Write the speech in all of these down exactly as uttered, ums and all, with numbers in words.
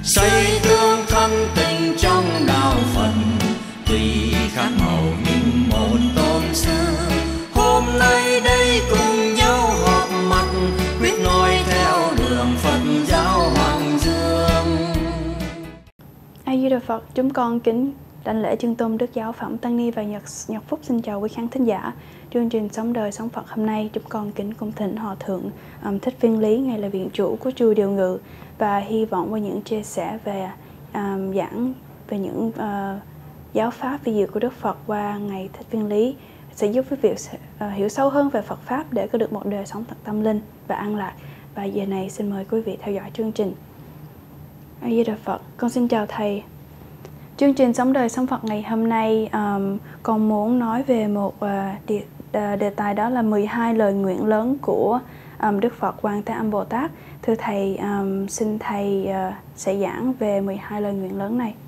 xây tương thân tình trong đạo Phật, tùy khác màu nhưng một tôn sư. Hôm nay đây cùng nhau họp mặt, quyết noi theo đường Phật giáo Hoàng Dương. A Di Đà Phật, chúng con kính đảnh lễ Chân Tôn Đức Giáo Phẩm Tăng Ni và Nhật Nhật Phúc xin chào quý khán thính giả. Chương trình Sống Đời Sống Phật hôm nay, chúng con kính cung thỉnh Hòa Thượng um, Thích Viên Lý, ngài là viện chủ của chùa Điều Ngự, và hy vọng qua những chia sẻ về um, giảng về những uh, giáo pháp vi diệu của Đức Phật qua ngài Thích Viên Lý sẽ giúp quý vị uh, hiểu sâu hơn về Phật pháp để có được một đời sống thật tâm linh và an lạc. Và giờ này xin mời quý vị theo dõi chương trình. A Di Đà Phật, con xin chào thầy. Chương trình Sống Đời Sống Phật ngày hôm nay um, con muốn nói về một uh, đề, uh, đề tài, đó là mười hai lời nguyện lớn của um, Đức Phật Quan Thế Âm Bồ Tát. Thưa thầy, um, xin thầy uh, sẽ giảng về mười hai lời nguyện lớn này.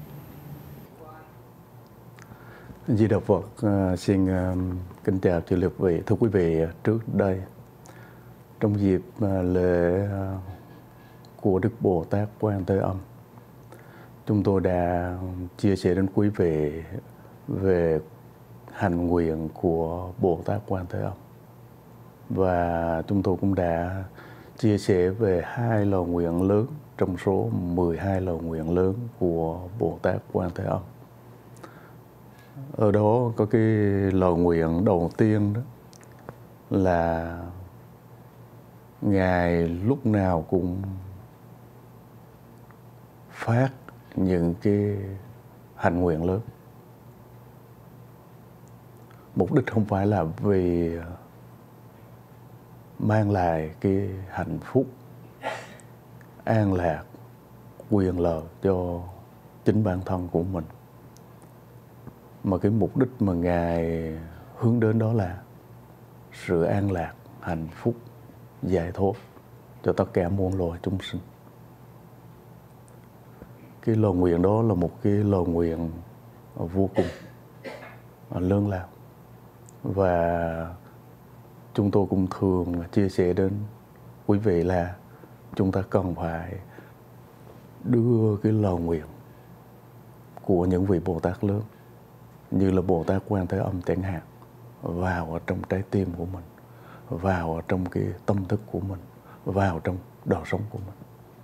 Di Đà Phật, uh, xin uh, kính chào chư lực vị. Thưa quý vị, trước đây trong dịp uh, lễ uh, của Đức Bồ Tát Quan Thế Âm, chúng tôi đã chia sẻ đến quý vị về hành nguyện của Bồ Tát Quan Thế Âm. Và chúng tôi cũng đã chia sẻ về hai lời nguyện lớn trong số mười hai lời nguyện lớn của Bồ Tát Quan Thế Âm. Ở đó có cái lời nguyện đầu tiên, đó là Ngài lúc nào cũng phát những cái hành nguyện lớn. Mục đích không phải là vì mang lại cái hạnh phúc, an lạc, quyền lợi cho chính bản thân của mình, mà cái mục đích mà Ngài hướng đến đó là sự an lạc, hạnh phúc, giải thoát cho tất cả muôn loài chúng sinh. Cái lời nguyện đó là một cái lời nguyện vô cùng lớn lao. Và chúng tôi cũng thường chia sẻ đến quý vị là chúng ta cần phải đưa cái lời nguyện của những vị Bồ Tát lớn, như là Bồ Tát Quan Thế Âm chẳng hạn, vào ở trong trái tim của mình, vào ở trong cái tâm thức của mình, vào trong đời sống của mình.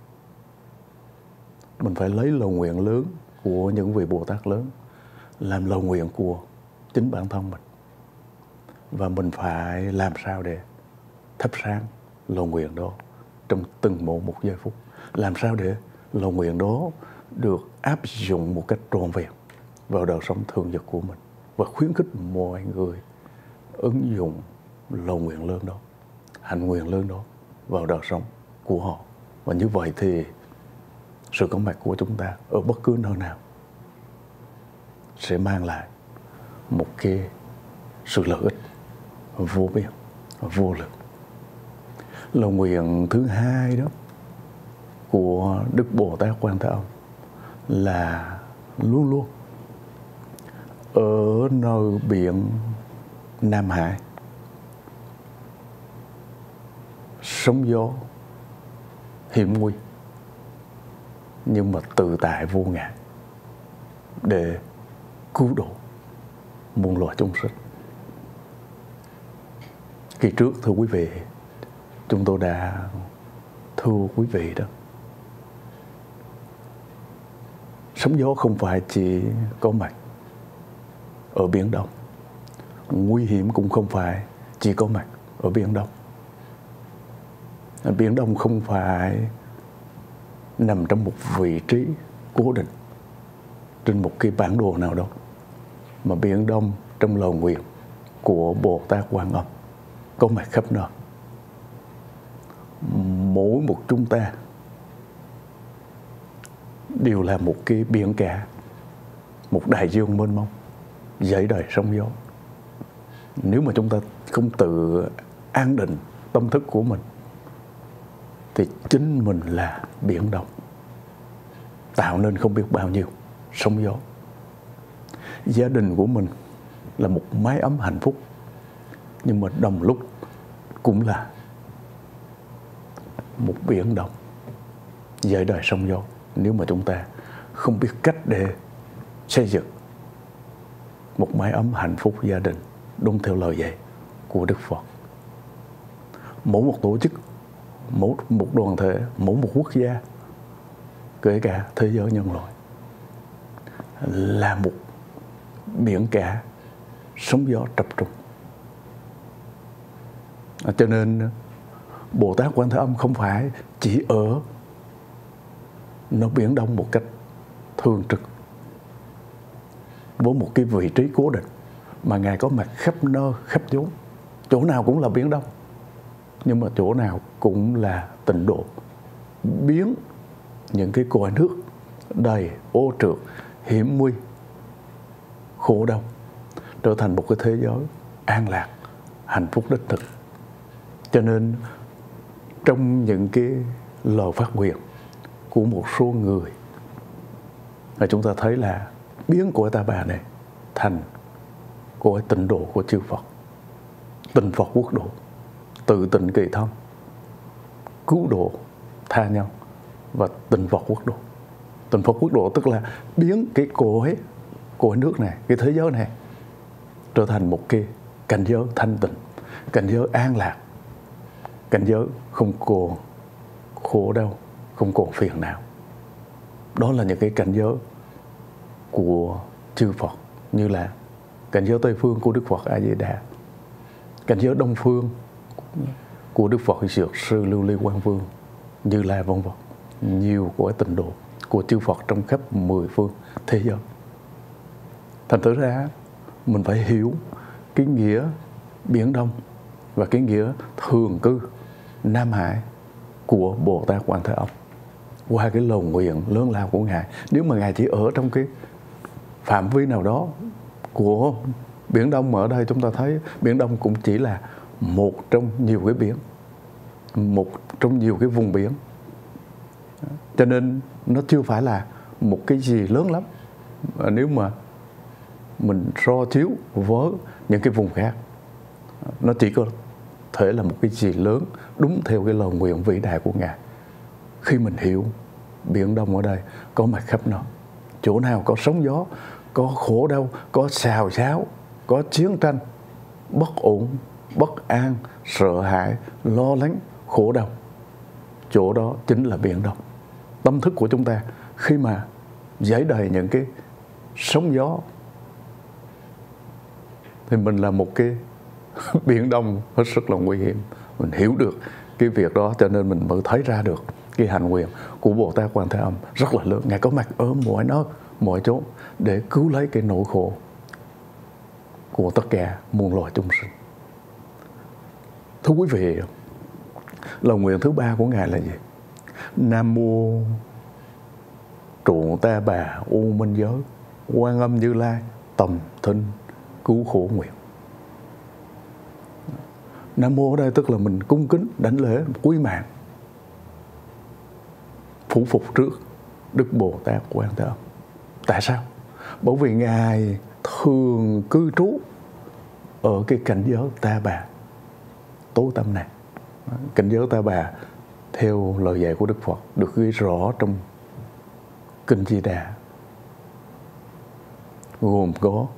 Mình phải lấy lời nguyện lớn của những vị Bồ Tát lớn làm lời nguyện của chính bản thân mình. Và mình phải làm sao để thắp sáng lời nguyện đó trong từng một một giây phút. Làm sao để lời nguyện đó được áp dụng một cách trọn vẹn vào đời sống thường nhật của mình. Và khuyến khích mọi người ứng dụng lời nguyện lớn đó, hành nguyện lớn đó vào đời sống của họ. Và như vậy thì sự có mặt của chúng ta ở bất cứ nơi nào sẽ mang lại một cái sự lợi ích vô biên, vô lượng. Lời nguyện thứ hai đó của Đức Bồ Tát Quan Thế Âm là luôn luôn ở nơi biển Nam Hải, sóng gió hiểm nguy, nhưng mà tự tại vô ngại để cứu độ muôn loài chúng sinh. Kỳ trước, thưa quý vị, chúng tôi đã thưa quý vị đó, sóng gió không phải chỉ có mặt ở Biển Đông, nguy hiểm cũng không phải chỉ có mặt ở Biển Đông. Biển Đông không phải nằm trong một vị trí cố định trên một cái bản đồ nào đó, mà Biển Đông trong lời nguyện của Bồ Tát Quan Âm có mặt khắp nơi. Mỗi một chúng ta đều là một cái biển cả, một đại dương mênh mông, dãy đầy sóng gió. Nếu mà chúng ta không tự an định tâm thức của mình thì chính mình là biển động, tạo nên không biết bao nhiêu sóng gió. Gia đình của mình là một mái ấm hạnh phúc, nhưng mà đồng lúc cũng là một biển động dãy đầy sóng gió. nếu mà chúng ta không biết cách để xây dựng một mái ấm hạnh phúc gia đình đúng theo lời dạy của Đức Phật. Mỗi một tổ chức, mỗi một đoàn thể, mỗi một quốc gia, kể cả thế giới nhân loại, là một biển cả sóng gió trập trùng. Cho nên Bồ Tát Quan Thế Âm không phải chỉ ở nó Biển Đông một cách thường trực với một cái vị trí cố định, mà Ngài có mặt khắp nơi, khắp chốn. Chỗ nào cũng là Biển Đông, nhưng mà chỗ nào cũng là tịnh độ, biến những cái cõi nước đầy ô trượt, hiểm nguy, khổ đau trở thành một cái thế giới an lạc, hạnh phúc đích thực. Cho nên trong những cái lời phát nguyện của một số người là chúng ta thấy là biến cõi Ta Bà này thành cõi tịnh độ của chư Phật, tịnh Phật quốc độ, tự tịnh kỳ thân, cứu độ tha nhân và tịnh Phật quốc độ. Tịnh Phật quốc độ tức là biến cái cõi cõi nước này, cái thế giới này trở thành một cái cảnh giới thanh tịnh, cảnh giới an lạc, cảnh giới không còn khổ đau, không còn phiền não. Đó là những cái cảnh giới của chư Phật, như là cảnh giới Tây phương của Đức Phật A Di Đà, cảnh giới Đông phương của Đức Phật Dược Sư Lưu Ly Quang Vương, Như Lai vân vân. Nhiều cõi tịnh độ của chư Phật trong khắp mười phương thế giới. Thành thử ra mình phải hiểu cái nghĩa Biển Đông và cái nghĩa thường cư Nam Hải của Bồ Tát Quan Thế Âm qua cái lời nguyện lớn lao của Ngài. Nếu mà Ngài chỉ ở trong cái phạm vi nào đó của Biển Đông, mà ở đây chúng ta thấy Biển Đông cũng chỉ là một trong nhiều cái biển, một trong nhiều cái vùng biển, cho nên nó chưa phải là một cái gì lớn lắm nếu mà mình so chiếu với những cái vùng khác. Nó chỉ có thể là một cái gì lớn đúng theo cái lời nguyện vĩ đại của Ngài. Khi mình hiểu Biển Đông ở đây có mặt khắp nơi, chỗ nào có sóng gió, có khổ đau, có xào xáo, có chiến tranh, bất ổn, bất an, sợ hãi, lo lắng, khổ đau, chỗ đó chính là Biển Đông. Tâm thức của chúng ta khi mà dấy đầy những cái sóng gió thì mình là một cái Biển Đông hết sức là nguy hiểm. Mình hiểu được cái việc đó, cho nên mình mới thấy ra được cái hành nguyện của Bồ Tát Quan Thế Âm rất là lớn. Ngài có mặt ở mọi nơi, mọi chỗ để cứu lấy cái nỗi khổ của tất cả muôn loài chúng sinh. Thưa quý vị, lời nguyện thứ ba của Ngài là gì? Nam mô Trụ Ta Bà U Minh Giới, Quan Âm Như Lai tầm thinh cứu khổ nguyện. Nam mô ở đây tức là mình cung kính đảnh lễ quý mạng, phủ phục trước Đức Bồ Tát Quan Thế Âm. Tại sao? Bởi vì Ngài thường cư trú ở cái cảnh giới Ta Bà tối tâm này. Cảnh giới Ta Bà theo lời dạy của Đức Phật được ghi rõ trong Kinh Di Đà, gồm có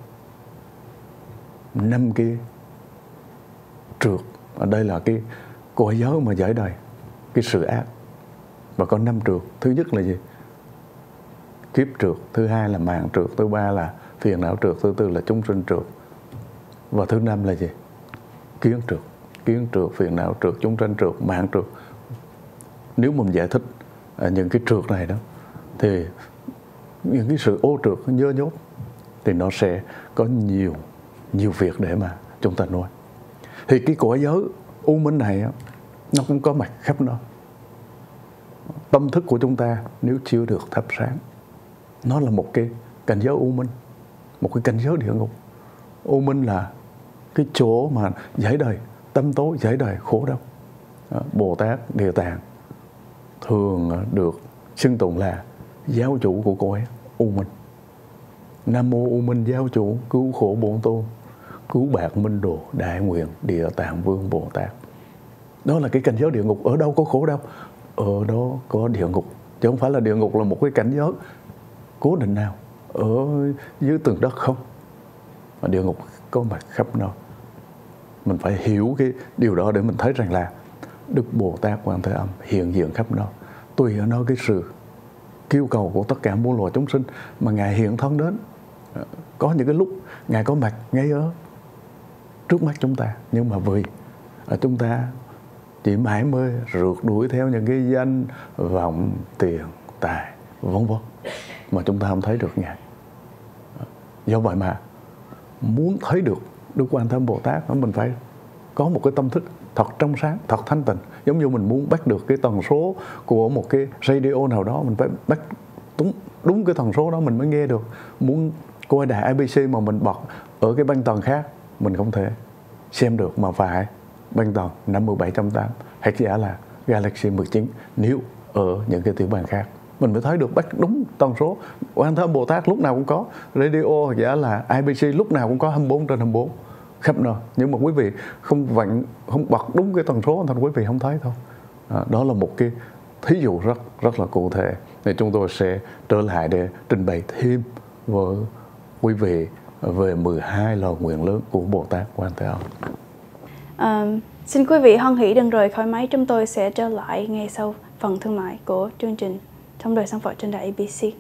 năm cái trượt. Ở đây là cái cõi giới mà giải đầy cái sự ác, và có năm trượt. Thứ nhất là gì? Kiếp trượt. Thứ hai là mạng trượt. Thứ ba là phiền não trượt. Thứ tư là chúng sinh trượt. Và thứ năm là gì? Kiến trượt. Kiến trượt, phiền não trượt, chúng sinh trượt, mạng trượt. Nếu mình giải thích những cái trượt này đó, thì những cái sự ô trượt nhơ nhốt thì nó sẽ có nhiều nhiều việc để mà chúng ta nói. Thì cái cõi giới u minh này nó cũng có mặt khắp nơi. Tâm thức của chúng ta nếu chưa được thắp sáng, nó là một cái cảnh giới u minh, một cái cảnh giới địa ngục. U minh là cái chỗ mà giải đầy tâm tối, giải đầy khổ đau. Bồ Tát Địa Tạng thường được xưng tụng là giáo chủ của cõi u minh. Nam mô U Minh Giáo Chủ cứu khổ bổn tôn, cứu bạc minh đồ đại nguyện Địa Tạng Vương Bồ Tát. Đó là cái cảnh giới địa ngục. Ở đâu có khổ đau, ở đó có địa ngục chứ không phải là địa ngục là một cái cảnh giới cố định nào ở dưới tầng đất không, mà địa ngục có mặt khắp nơi. Mình phải hiểu cái điều đó để mình thấy rằng là Đức Bồ Tát Quan Thế Âm hiện diện khắp nơi, tùy ở nơi cái sự kêu cầu của tất cả muôn loài chúng sinh mà Ngài hiện thân đến. Có những cái lúc Ngài có mặt ngay ở trước mắt chúng ta, nhưng mà vì chúng ta chỉ mãi mê rượt đuổi theo những cái danh vọng, tiền, tài, vân vân, mà chúng ta không thấy được Ngài. Do vậy mà muốn thấy được Đức Quan Thế Âm Bồ Tát, mình phải có một cái tâm thức thật trong sáng, thật thanh tịnh. Giống như mình muốn bắt được cái tần số của một cái radio nào đó, mình phải bắt đúng, đúng cái tần số đó mình mới nghe được. Muốn coi đài i bê xê mà mình bật ở cái băng tần khác, mình không thể xem được, mà phải băng tần năm mươi bảy chấm tám hoặc giả là Galaxy mười chín nếu ở những cái tiểu bang khác. Mình mới thấy được bắt đúng tần số. Quan Thế Âm Bồ Tát lúc nào cũng có radio, hoặc giả là i bê xê lúc nào cũng có hai mươi bốn trên hai mươi bốn khắp nơi. Nhưng mà quý vị không vặn, không bật đúng cái tần số thành quý vị không thấy thôi. À, đó là một cái thí dụ rất rất là cụ thể. Thì chúng tôi sẽ trở lại để trình bày thêm với quý vị về mười hai lời nguyện lớn của Bồ Tát Quan Thế Âm. À, xin quý vị hoan hỷ đừng rời khỏi máy, chúng tôi sẽ trở lại ngay sau phần thương mại của chương trình Trong Đời Sống Phật trên đài i bê xê.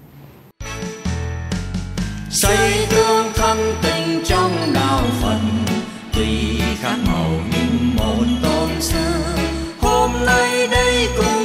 Xây tương thân tình trong đạo Phật, tùy khác màu nhưng một tôn sư. Hôm nay đây cùng